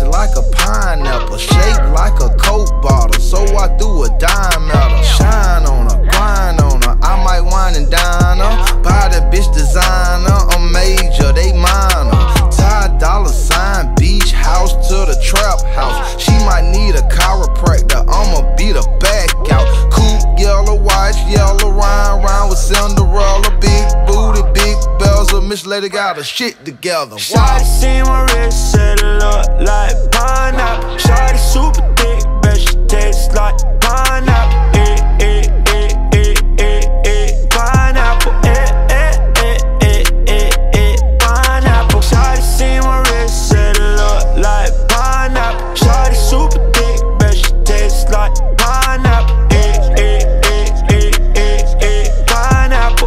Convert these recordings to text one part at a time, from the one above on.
bitch like a pineapple, shaped like a Coke bottle, so I threw a dime at her. Shine on her, grind on her, I might wine and dine her. Buy the bitch designer, I'm major, they minor. Tie $sign, beach house to the trap house. She might need a chiropractor, I'ma beat her back out. Coupe, yellow watch, yellow round with Cinderella. Big booty, big bells, a Miss Lady got her shit together. Shawty see my wrist, said it look like pineapple. Shawty super thick, bet she tastes like pineapple. Pineapple, pineapple. Shawty see my wrist, said it look like pineapple. Shawty super thick, bet she tastes like pineapple. Pineapple,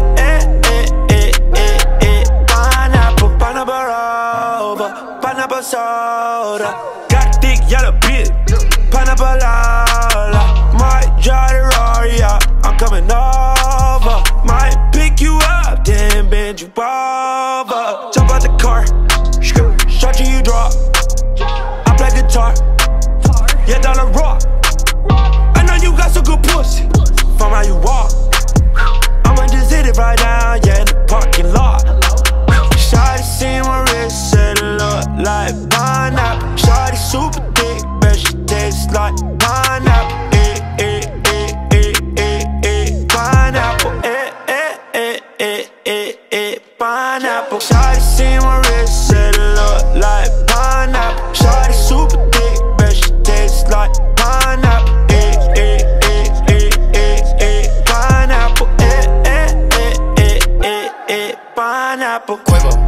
pineapple soda. Got a thick yellow bitch, pineapple lala. Might drive the Rari out, I'm coming over. Might pick you up, then bend you over. Jump out the car, shot you drop. I play guitar, yeah, down the rock. I know you got some good pussy, from how you walk. I'ma just hit it right now, yeah, in the parking lot. Shawty see my wrist, said it look like pineapple. Shawty super thick, bet she tastes like pineapple. Pineapple, pineapple. Shawty see my wrist, said it look like pineapple. Shawty super thick, bet she tastes like pineapple. Pineapple, pineapple. Quavo.